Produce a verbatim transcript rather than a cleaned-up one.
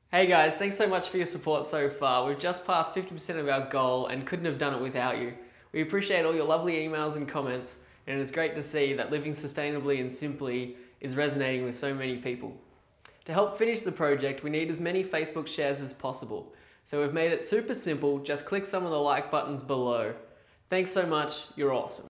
Hey guys, thanks so much for your support so far. We've just passed fifty percent of our goal and couldn't have done it without you. We appreciate all your lovely emails and comments, and it's great to see that living sustainably and simply is resonating with so many people. To help finish the project, we need as many Facebook shares as possible. So we've made it super simple, just click some of the like buttons below. Thanks so much, you're awesome.